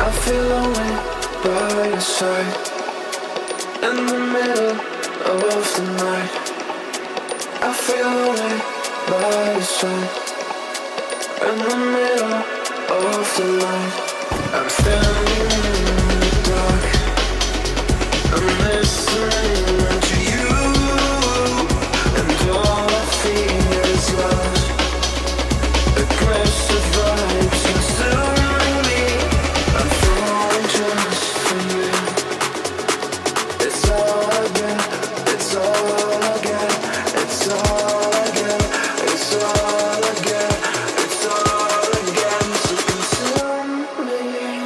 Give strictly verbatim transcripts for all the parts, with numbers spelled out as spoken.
I feel lonely by your side. In the middle of the night, I feel lonely by your side. In the middle of the night, I'm standing in the dark. I'm listening to you, and all I feel is love. Aggressive vibes consuming me. I'm falling just for you. It's all I get, it's all I get, it's all I get, it's all I get, it's all I get. So consume me.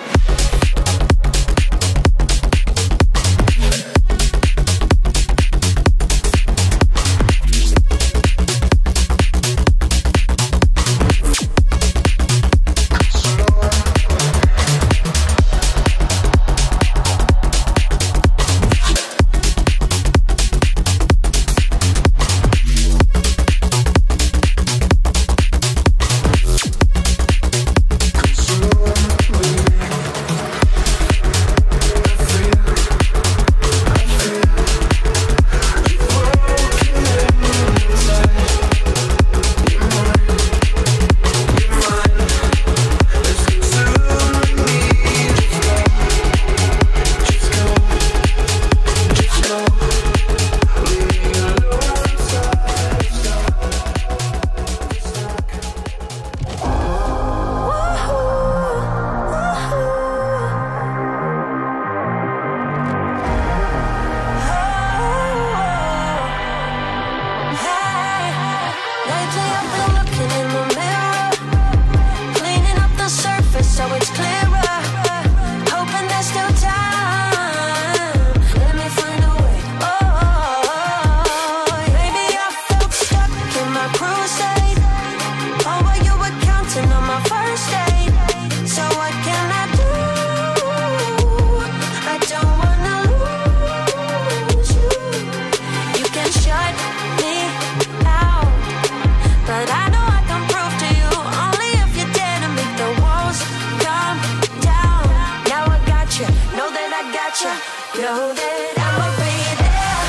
Know that I'ma be there.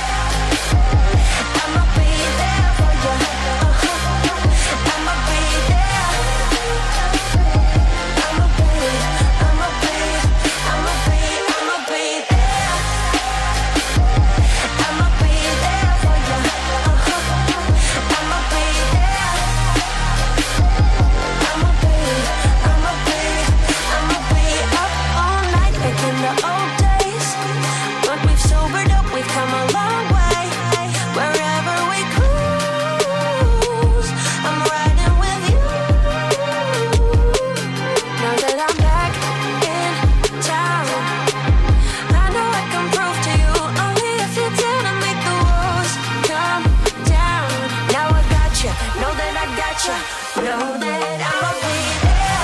I'ma be there for you. Uh-huh. I'ma be there. I'ma be, I'ma be, I'ma be, I'ma be there. I'ma be there for you. Uh-huh. I'ma be there. I'ma be, I'ma be, I'ma be up all night making the old days. But we've sobered up, we've come a long way. Wherever we cruise, I'm riding with you. Now that I'm back in town, I know I can prove to you, only if you dare to make the walls come down. Now I got you, know that I got you, know that I'ma be there.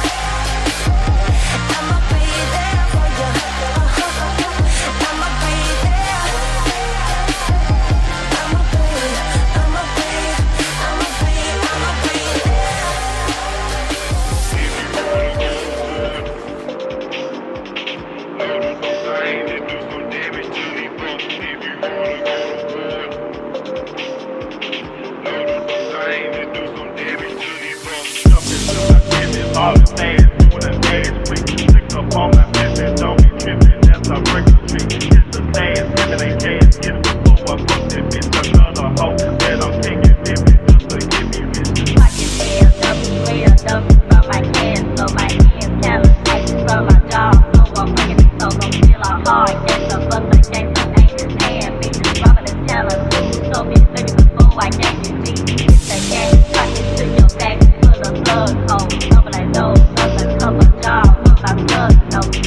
I'ma be there for you. Uh-huh. I'ma be there. I'ma be, I'ma be, I'ma be, I'ma be there. All the things, doing the dance, we can stick up on my business, don't be tripping, that's our break the street. It's the dance, giving they cash, get it before I put that bitch another hoe, that I'm taking dipping, just to give me bitch. Pocket real, double real, double from my hands, so my hands calibrated from my jaw. So I'm bringing it so don't feel all hard. Yes, I'm up the game, so ain't his hand. Bitches robbing and telling me, so bitch, baby, before I gave you G. It's the game, pocket to your back, full of plug holes. Double like those, up a couple jobs, full of plug, no.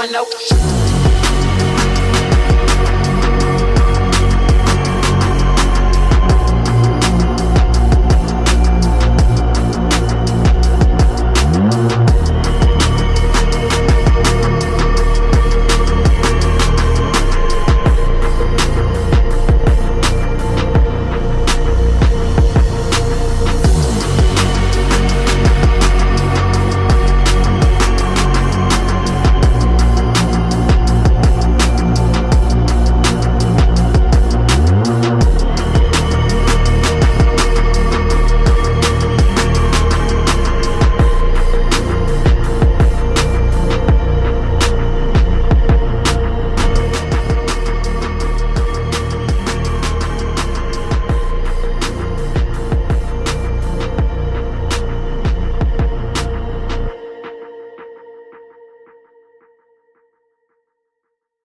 one oh.